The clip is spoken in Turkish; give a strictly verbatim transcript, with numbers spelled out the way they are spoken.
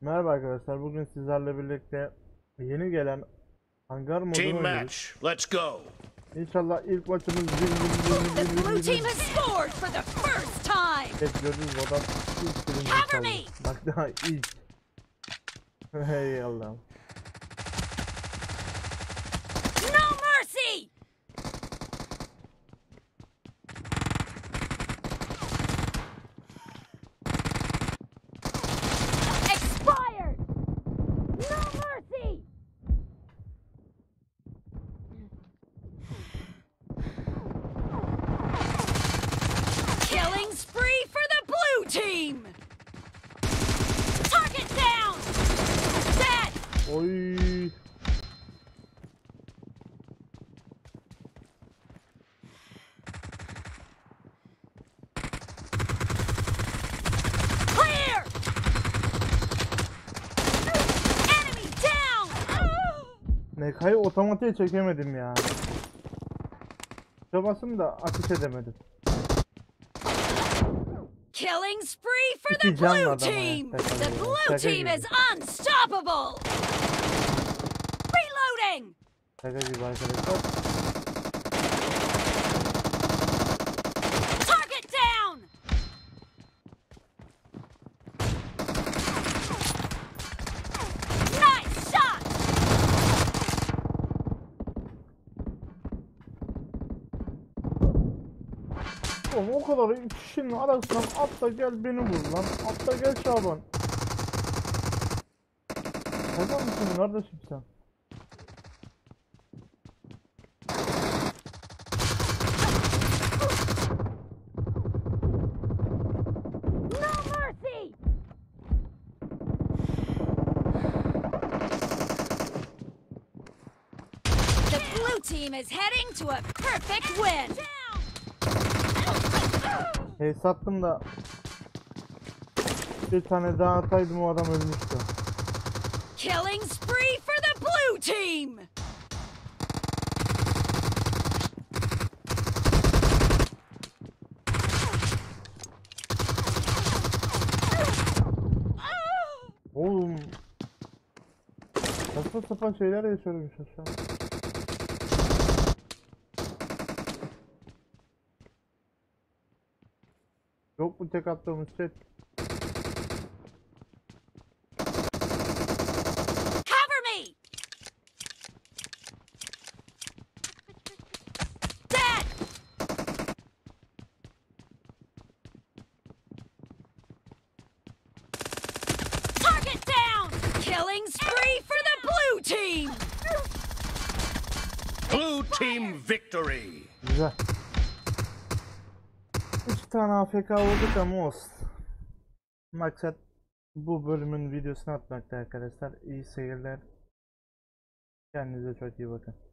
Merhaba arkadaşlar, bugün sizlerle birlikte yeni gelen hangar modunu Team oynuyoruz. match, let's go. İnşallah ilk maçımız win win The win win blue win team has scored for the first time. Evet, gördünüz mü, adam ilk birinci Cover kaldı. me. Bak daha ilk. Hey Allah'ım. No mercy. Expired. No mercy. Killing spree for the blue team. Target down. Dead. Oy. Clear. Enemy down. Nekayı otomatiğe çekemedim ya. Çabasını da ateş edemedim. Killing spree for İki the can blue vardı ama ya, team. şaka The gibi. blue Şaka team gibi. is unstoppable. Reloading. Şaka gibi arkadaşlar. Target down. Nice shot. Oğlum o kadar kişinin arasından atla gel beni vur lan. Atla gel Şaban. Şaban mısın kardeşim sen? No mercy. The blue team is heading to a perfect win. Hey sattım da bir tane daha ataydım o adam ölmüştü. Killing spree for the blue team. Oğlum. Saçma sapan şeyler yaşıyorum şu an. Yok mu tek attığımız şey? Cover me. Dead. Target down. Killing spree for the blue team. Blue team victory. Güzel. İki tane A F K olduk ama olsun. Maksat bu bölümün videosunu atmakta arkadaşlar. İyi seyirler. Kendinize çok iyi bakın.